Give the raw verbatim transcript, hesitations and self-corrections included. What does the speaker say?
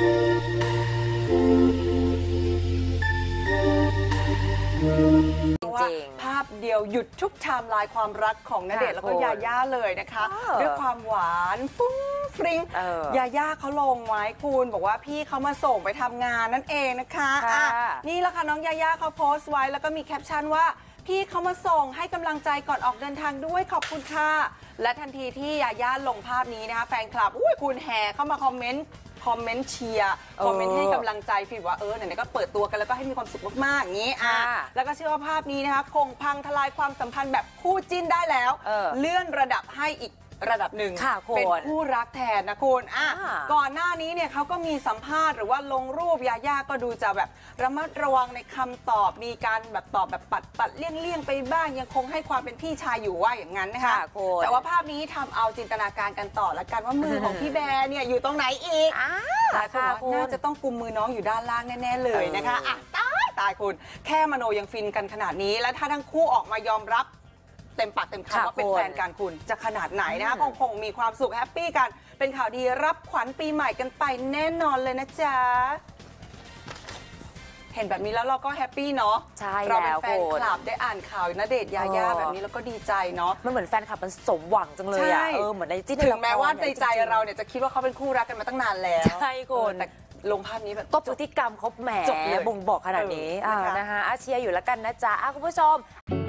ว่าภาพเดียวหยุดทุกไทม์ไลน์ความรักของณเดชน์แล้วก็ยาย่าเลยนะคะด้วยความหวานฟุ้งฟริ้งยาย่าเขาลงไว้คุณบอกว่าพี่เขามาส่งไปทำงานนั่นเองนะคะอ่ะนี่แหละค่ะน้องยาย่าเขาโพสต์ไว้แล้วก็มีแคปชั่นว่าพี่เขามาส่งให้กำลังใจก่อนออกเดินทางด้วยขอบคุณค่ะและทันทีที่ยาย่าลงภาพนี้นะคะแฟนคลับอุ้ยคุณแห่เข้ามาคอมเมนต์คอมเมนต์เชียร์คอมเมนต์ให้กำลังใจฟีลว่าเออไหนๆก็เปิดตัวกันแล้วก็ให้มีความสุขมากๆอย่างนี้อ่ะแล้วก็เชื่อว่าภาพนี้นะคะคงพังทลายความสัมพันธ์แบบคู่จิ้นได้แล้วเ, เลื่อนระดับให้อีกระดับหนึ่งเป็นคู่รักแทนนะคุณอ่ะก่อนหน้านี้เนี่ยเขาก็มีสัมภาษณ์หรือว่าลงรูปยาย่าก็ดูจะแบบระมัดระวังในคำตอบมีการแบบตอบแบบปัดปัดเลี่ยงเลี่ยงไปบ้างยังคงให้ความเป็นพี่ชายอยู่ว่าอย่างนั้นนะคะแต่ว่าภาพนี้ทำเอาจินตนาการกันต่อละกันว่ามือของพี่แบร์เนี่ยอยู่ตรงไหนอีกหลายคนว่าน่าจะต้องกุมมือน้องอยู่ด้านล่างแน่ๆเลยนะคะอ่ะตายตายคุณแค่มโนยังฟินกันขนาดนี้แล้วถ้าทั้งคู่ออกมายอมรับเต็มปากเต็มคำว่าเป็นแฟนกันคุณจะขนาดไหนนะคะคงคงมีความสุขแฮปปี้กันเป็นข่าวดีรับขวัญปีใหม่กันไปแน่นอนเลยนะจ๊ะเห็นแบบนี้แล้วเราก็แฮปปี้เนาะใช่เราเป็นแฟนคลับได้อ่านข่าวณเดชน์ยาย่าแบบนี้แล้วก็ดีใจเนาะมันเหมือนแฟนคลับมันสมหวังจังเลยอ่ะเออเหมือนในจิ้นถึงแม้ว่าในใจเราเนี่ยจะคิดว่าเขาเป็นคู่รักกันมาตั้งนานแล้วใช่คุณแต่ลงภาพนี้แบบก็พฤติกรรมเขาแหมบ่งบอกขนาดนี้นะคะอาเชียร์อยู่แล้วกันนะจ๊ะคุณผู้ชม